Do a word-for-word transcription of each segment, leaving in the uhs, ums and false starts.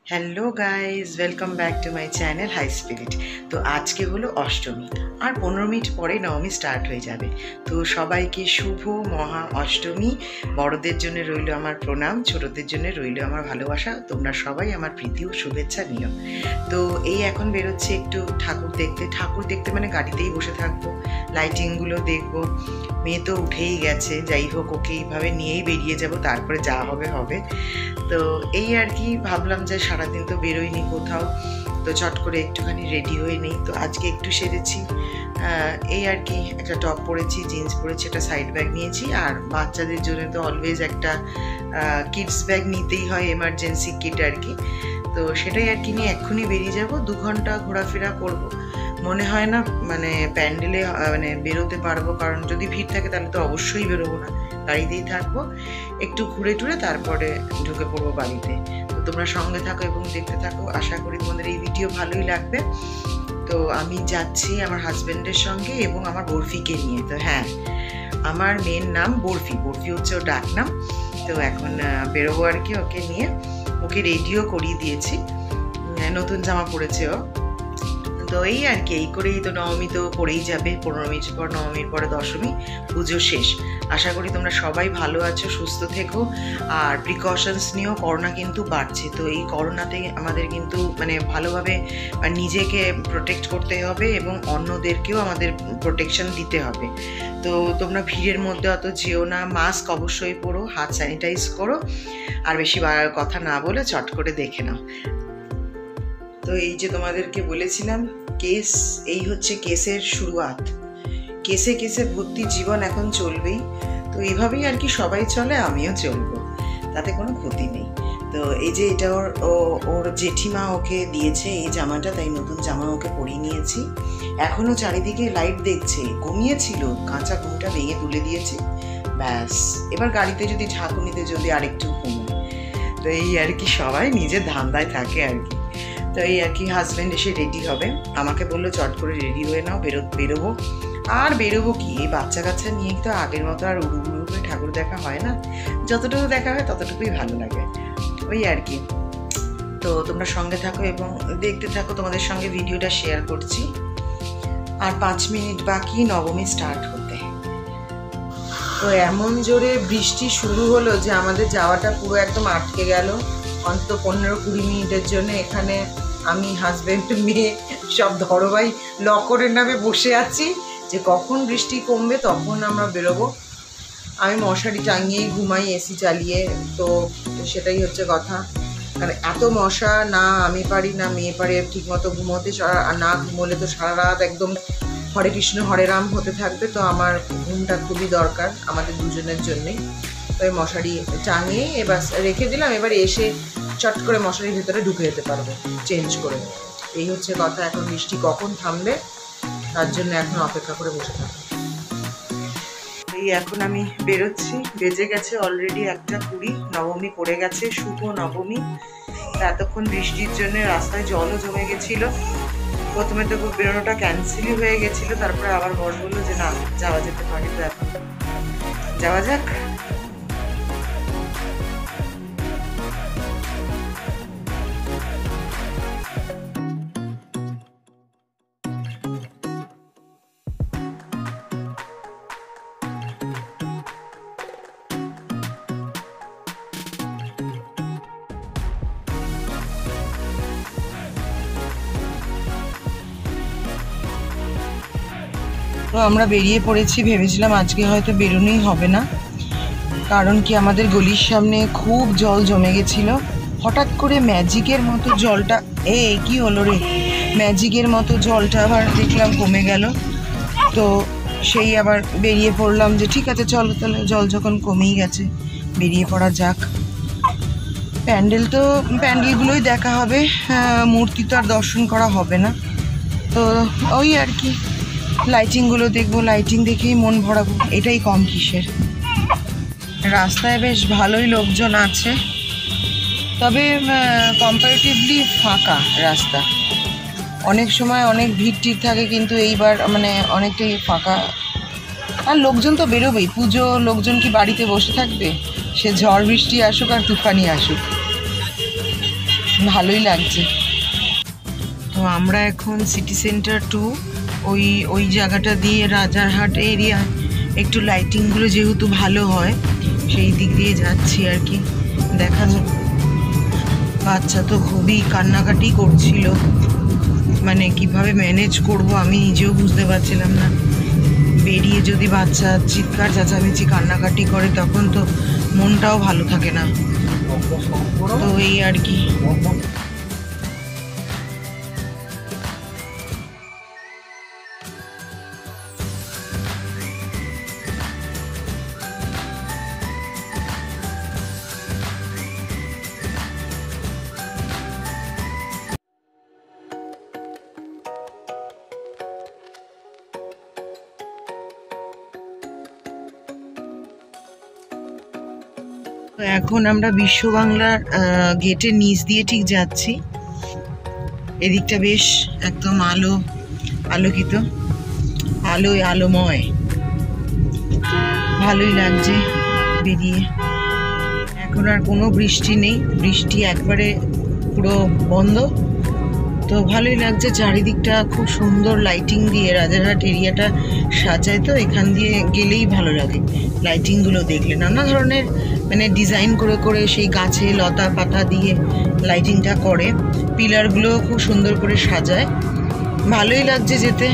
Hello guys, welcome back to my channel High Spirit. তো আজকে হলো অষ্টমী, আর পনেরো মিনিট পরে নবমী স্টার্ট হয়ে যাবে। তো সবাইকে শুভ মহা অষ্টমী। বড়দের জন্য রইল আমার প্রণাম, ছোটদের জন্য রইল আমার ভালোবাসা। তোমরা সবাই আমার প্রীতি ও শুভেচ্ছা নিও। তো এই এখন বেরোচ্ছে একটু ঠাকুর দেখতে। ঠাকুর দেখতে মানে গাড়িতেই বসে থাকবো, লাইটিংগুলো দেখবো। মেয়ে তো উঠেই গেছে, যাই হোক ওকে এইভাবে নিয়েই বেরিয়ে যাব, তারপরে যা হবে হবে। তো এই আর কি ভাবলাম যে সারাদিন তো বেরোইনি কোথাও, তো চট করে একটুখানি রেডি হয়ে নেই। তো আজকে একটু সেরেছি, এই আর কি একটা টপ পরেছি, জিন্স পরেছি, একটা সাইড ব্যাগ নিয়েছি। আর বাচ্চাদের জন্য তো অলওয়েজ একটা কিডস ব্যাগ নিতেই হয়, এমার্জেন্সি কিট আর কি। তো সেটাই আর কি নিয়ে এক্ষুনি বেরিয়ে যাব। দু ঘন্টা ঘোরাফেরা করব, মনে হয় না মানে প্যান্ডেলে মানে বেরোতে পারবো, কারণ যদি ভিড় থাকে তাহলে তো অবশ্যই বেরোবো না, গাড়িতেই থাকবো। একটু ঘুরে টুরে তারপরে ঢুকে পড়বো বাড়িতে। তো তোমরা সঙ্গে থাকো এবং দেখতে থাকো, আশা করি তোমাদের এই ভিডিও ভালোই লাগবে। তো আমি যাচ্ছি আমার হাজব্যান্ডের সঙ্গে এবং আমার বরফিকে নিয়ে। তো হ্যাঁ, আমার মেয়ের নাম বরফি, বরফি হচ্ছে ওর ডাক নাম। তো এখন বেরোবো আর কি ওকে নিয়ে। ওকে রেডিও করিয়ে দিয়েছি, নতুন জামা পরেছে ও। তো এই আর কি, এই করেই তো নবমী তো পড়েই যাবে। পনেরো মিনিট পর নবমীর পরে দশমী, পুজো শেষ। আশা করি তোমরা সবাই ভালো আছো, সুস্থ থেকো, আর প্রিকশনস নিয়েও। করোনা কিন্তু বাড়ছে, তো এই করোনাতে আমাদের কিন্তু মানে ভালোভাবে নিজেকে প্রোটেক্ট করতে হবে এবং অন্যদেরকেও আমাদের প্রোটেকশন দিতে হবে। তো তোমরা ভিড়ের মধ্যে অত যেও না, মাস্ক অবশ্যই পরো, হাত স্যানিটাইজ করো, আর বেশি কথা না বলে চট করে দেখে নাও। তো এই যে তোমাদেরকে বলেছিলাম কেস, এই হচ্ছে কেসের শুরুয়াত। কেসে কেসে ভর্তি জীবন এখন চলবেই। তো এইভাবেই আর কি সবাই চলে, আমিও চলবো, তাতে কোনো ক্ষতি নেই। তো এই যে এটা ওর ওর জেঠিমা ওকে দিয়েছে এই জামাটা, তাই নতুন জামা ওকে পরিয়ে নিয়েছি। এখনও চারিদিকে লাইট দেখছে, ঘুমিয়েছিল, কাঁচা ঘুমটা ভেঙে তুলে দিয়েছি। ব্যাস, এবার গাড়িতে যদি ঝাঁকুনিতে যদি আরেকটু ঘুমোয়। তো এই আর কি, সবাই নিজের ধান্দায় থাকে আর কি। তো এই আর কি, হাজব্যান্ড এসে রেডি হবে, আমাকে বললো চট করে রেডি হয়ে নাও, বেরো বেরোবো। আর বেরোবো কি, এই বাচ্চা কাচ্চা নিয়ে তো আগের মতো আর উড়ু উড়ু করে ঠাকুর দেখা হয় না। যতটুকু দেখা হয় ততটুকুই ভালো লাগে, ওই আর কি। তো তোমরা সঙ্গে থাকো এবং দেখতে থাকো, তোমাদের সঙ্গে ভিডিওটা শেয়ার করছি। আর পাঁচ মিনিট বাকি নবমী স্টার্ট হতে। তো এমন জোরে বৃষ্টি শুরু হলো যে আমাদের যাওয়াটা পুরো একদম আটকে গেল। অন্তত পনেরো কুড়ি মিনিটের জন্য এখানে আমি, হাজব্যান্ড, মেয়ে সব ধরবাই লকরের নামে বসে আছি যে কখন বৃষ্টি কমবে তখন আমরা বেরোবো। আমি মশারি টাঙিয়েই ঘুমাই এসি চালিয়ে, তো সেটাই হচ্ছে কথা। কারণ এত মশা, না আমি পারি না মেয়ে পারে ঠিকমতো ঘুমোতে, আর না ঘুমোলে তো সারা রাত একদম হরে কৃষ্ণ হরে রাম হতে থাকবে। তো আমার ঘুমটা খুবই দরকার আমাদের দুজনের জন্যেই। তো মশারি টাঙিয়ে এবার রেখে দিলাম, এবার এসে চট করে মশারির ভিতরে ঢুকে যেতে পারবে চেঞ্জ করে। এই হচ্ছে কথা, এখন বৃষ্টি কখন থামবে তার জন্য এখন অপেক্ষা করে বসে থাকবো। এই এখন আমি বেরোচ্ছি, বেজে গেছে অলরেডি একটা কুড়ি, নবমী পড়ে গেছে, শুভ নবমী। এতক্ষণ বৃষ্টির জন্য রাস্তায় জলও জমে গেছিল। প্রথমে তো বেরোনোটা ক্যান্সেলই হয়ে গেছিল, তারপরে আবার বর বললো যে না যাওয়া যেতে পারে, তো এখন যাওয়া যাক। তো আমরা বেরিয়ে পড়েছি, ভেবেছিলাম আজকে হয়তো বেরোনোই হবে না, কারণ কি আমাদের গলির সামনে খুব জল জমে গেছিল। হঠাৎ করে ম্যাজিকের মতো জলটা, এ কি হলো রে, ম্যাজিকের মতো জলটা আবার দেখলাম কমে গেল। তো সেই আবার বেরিয়ে পড়লাম যে ঠিক আছে চলো তাহলে, জল যখন কমেই গেছে বেরিয়ে পড়া যাক। প্যান্ডেল তো প্যান্ডেলগুলোই দেখা হবে, মূর্তি তো আর দর্শন করা হবে না। তো ওই আর কি, লাইটিংগুলো দেখবো, লাইটিং দেখেই মন ভরাবো, এটাই কম কিসের। রাস্তায় বেশ ভালোই লোকজন আছে, তবে কম্পারেটিভলি ফাঁকা রাস্তা। অনেক সময় অনেক ভিড় টিড় থাকে, কিন্তু এইবার মানে অনেকটাই ফাঁকা। আর লোকজন তো বেরোবেই, পুজো, লোকজন কি বাড়িতে বসে থাকবে? সে ঝড় বৃষ্টি আসুক আর তুফানি আসুক। ভালোই লাগছে। তো আমরা এখন সিটি সেন্টার টু ওই ওই জায়গাটা দিয়ে রাজারহাট এরিয়া একটু লাইটিংগুলো যেহেতু ভালো হয় সেই দিক দিয়ে যাচ্ছি আর কি। দেখা যাক, বাচ্চা তো খুবই কান্নাকাটি করছিল, মানে কিভাবে ম্যানেজ করব আমি নিজেও বুঝতে পারছিলাম না। বেরিয়ে যদি বাচ্চা চিৎকার চেঁচামেচি কান্নাকাটি করে তখন তো মনটাও ভালো থাকে না। তো এই আর কি। এখন আমরা বিশ্ব বাংলার গেটের নিচ দিয়ে ঠিক যাচ্ছি। এদিকটা বেশ একদম আলো আলোকিত, আলোয় আলোময়, ভালোই লাগছে বেরিয়ে। এখন আর কোনো বৃষ্টি নেই, বৃষ্টি একবারে পুরো বন্ধ। তো ভালোই লাগছে, চারিদিকটা খুব সুন্দর লাইটিং দিয়ে রাজারহাট এরিয়াটা সাজায়। তো এখান দিয়ে গেলেই ভালো লাগে লাইটিংগুলো দেখলে, নানা ধরনের মানে ডিজাইন করে করে সেই গাছে লতা পাতা দিয়ে লাইটিংটা করে, পিলারগুলো খুব সুন্দর করে সাজায়, ভালোই লাগছে যেতে।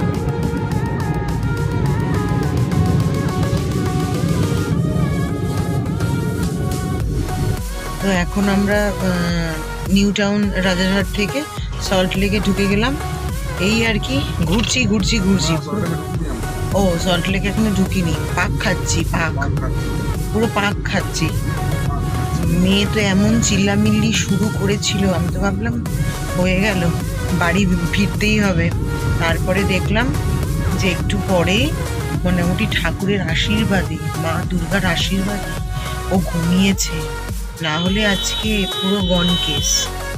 তো এখন আমরা নিউ টাউন রাজারহাট থেকে সল্ট লেকে ঢুকে গেলাম, এই আর কি। ঘুরছি ঘুরছি ঘুরছি ও সল্ট লেকে এখনো ঢুকিনি, পাক খাচ্ছি, পাক পুরো পাক খাচ্ছি। মেয়ে তো এমন চিল্লামিল্লি শুরু করেছিল, আমি তো ভাবলাম হয়ে গেল, বাড়ি ফিরতেই হবে। তারপরে দেখলাম যে একটু পরে মোটামুটি ঠাকুরের আশীর্বাদে, মা দুর্গার আশীর্বাদে ও ঘুমিয়েছে, না হলে আজকে পুরো গন কেস।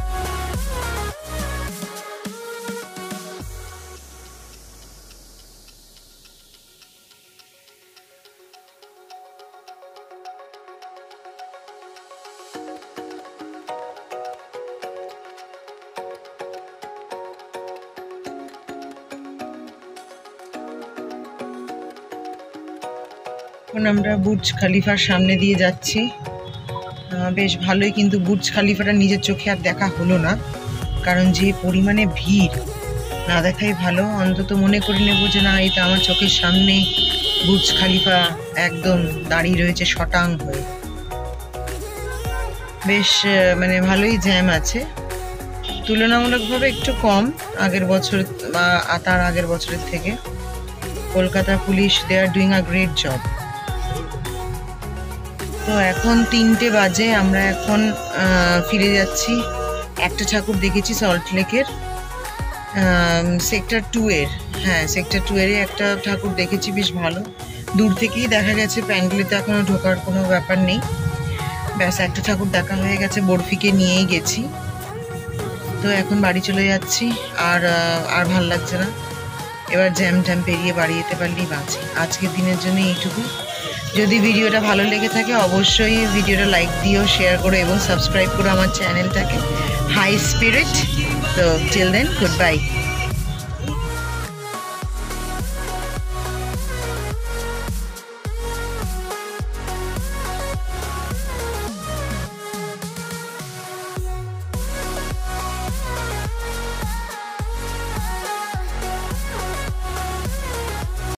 এখন আমরা বুর্জ খালিফার সামনে দিয়ে যাচ্ছি, বেশ ভালোই, কিন্তু বুর্জ খালিফাটা নিজের চোখে আর দেখা হলো না, কারণ যে পরিমাণে ভিড়, না দেখাই ভালো। অন্তত মনে করে নেবো যে না, এটা আমার চোখের সামনেই বুর্জ খালিফা একদম দাঁড়িয়ে রয়েছে শটাং হয়ে। বেশ মানে ভালোই জ্যাম আছে, তুলনামূলকভাবে একটু কম আগের বছর বা তার আগের বছরের থেকে। Kolkata police, they are doing a great job. তো এখন তিনটে বাজে, আমরা এখন ফিরে যাচ্ছি। একটা ঠাকুর দেখেছি সল্ট লেকের সেক্টর টু এর, হ্যাঁ সেক্টর টু এর একটা ঠাকুর দেখেছি, বেশ ভালো, দূর থেকেই দেখা গেছে। প্যান্ডেলেতে এখনো ঢোকার কোনো ব্যাপার নেই, ব্যাস একটা ঠাকুর দেখা হয়ে গেছে, বরফিকে নিয়েই গেছি। তো এখন বাড়ি চলে যাচ্ছি, আর আর ভাল লাগছে না। এবার জ্যাম ট্যাম পেরিয়ে বাড়ি যেতে পারলেই বাঁচি। আজকের দিনের জন্য এইটুকু। যদি ভিডিওটা ভালো লেগে থাকে অবশ্যই ভিডিওটা লাইক দিও, শেয়ার করো এবং সাবস্ক্রাইব করো আমার চ্যানেলটাকে হাই স্পিরিট। তো টিল দেন, গুড বাই।